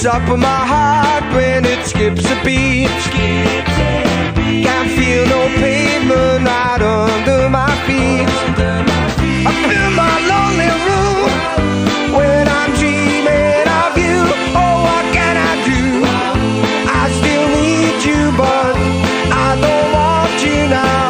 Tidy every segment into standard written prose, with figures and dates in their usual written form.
up in my heart when it skips a beat. Can't feel no pavement right under my feet. I feel my lonely room when I'm dreaming of you. Oh, what can I do? I still need you, but I don't want you now.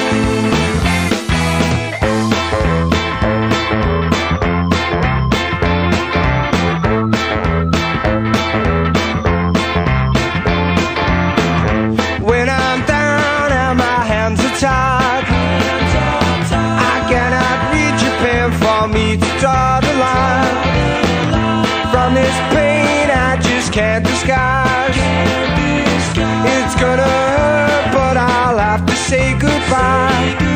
When I'm down and my hands are tied, I cannot reach your pen for me to draw the line. From this pain I just can't disguise. It's gonna hurt, but I'll have to say goodbye.